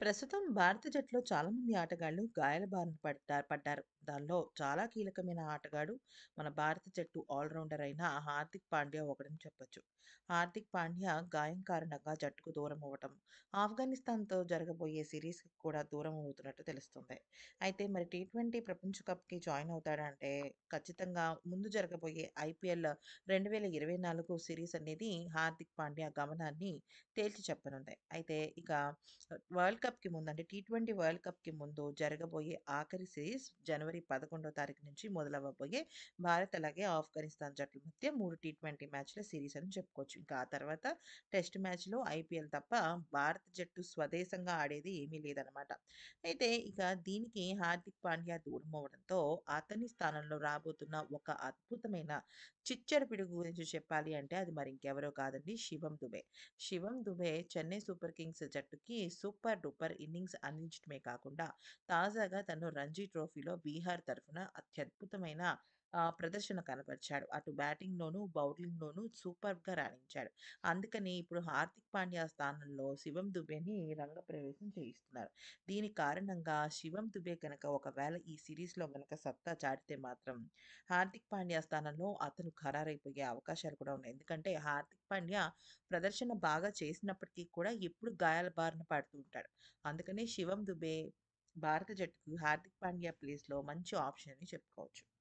ప్రస్తుతం భారత జట్టులో చాలామంది ఆటగాళ్ళు గాయాల బారిన పడ్డారు. దానిలో చాలా కీలకమైన ఆటగాడు మన భారత జట్టు ఆల్రౌండర్ అయిన హార్దిక్ పాండ్యా ఒకడని చెప్పొచ్చు. హార్దిక్ పాండ్యా గాయం కారణంగా జట్టుకు దూరం అవ్వటం, ఆఫ్ఘనిస్తాన్‌తో జరగబోయే సిరీస్‌కి కూడా దూరం అవుతున్నట్టు తెలుస్తుంది. అయితే మరి టీ20 ప్రపంచ కప్‌కి జాయిన్ అవుతాడంటే ఖచ్చితంగా ముందు జరగబోయే ఐపీఎల్ 2024 సిరీస్ అనేది హార్దిక్ పాండ్యా గమనాన్ని తేల్చి చెప్పనుంది. అయితే ఇక వరల్డ్ కప్‌కి ముందు అంటే టీ20 వరల్డ్ కప్‌కి ముందు జరగబోయే ఆఖరి సిరీస్ జనవరి 11 తారీఖు నుంచి మొదలవ్వబోయే భారత్ అలాగే ఆఫ్ఘనిస్తాన్ జట్ల మధ్య 3 టీ20 మ్యాచ్‌ల సిరీస్ అని చెప్పుకోవచ్చు. ఇంకా ఆ తర్వాత టెస్ట్ మ్యాచ్‌లు, ఐపీఎల్ తప్ప భారత జట్టు స్వదేశంగా ఆడేది ఏమీ లేదనమాట. అయితే ఇక దీనికి హార్దిక్ పాండ్యా దూరమవ్వడంతో అతని స్థానంలో రాబోతున్న ఒక అద్భుతమైన చిచ్చర పిడుగు గురించి చెప్పాలి అంటే అది మరి ఇంకెవరో కాదండి, శివం దుబే. శివం దుబే చెన్నై సూపర్ కింగ్స్ జట్టుకి సూపర్ డూపర్ ఇన్నింగ్స్ అందించడమే కాకుండా, తాజాగా తను రంజీ ట్రోఫీలో బీహార్ తరఫున అత్యద్భుతమైన ప్రదర్శన కనబరిచాడు. అటు బ్యాటింగ్‌లోనూ, బౌలింగ్‌లోనూ సూపర్బ్‌గా రాణించాడు. అందుకని ఇప్పుడు హార్దిక్ పాండ్యా స్థానంలో శివం దుబేని రంగప్రవేశం చేయిస్తున్నారు. దీని కారణంగా శివం దుబే గనక ఒకవేళ ఈ సీరీస్‌లో గనక సత్తా చాటితే మాత్రం హార్దిక్ పాండ్యా స్థానంలో అతను ఖరారైపోయే అవకాశాలు కూడా ఉన్నాయి. ఎందుకంటే హార్దిక్ పాండ్యా ప్రదర్శన బాగా చేసినప్పటికీ కూడా ఎప్పుడు గాయాల బారిన పడుతూ ఉంటాడు. అందుకనే శివం దుబే భారత జట్టుకు హార్దిక్ పాండ్యా ప్లేస్‌లో మంచి ఆప్షన్ అని చెప్పుకోవచ్చు.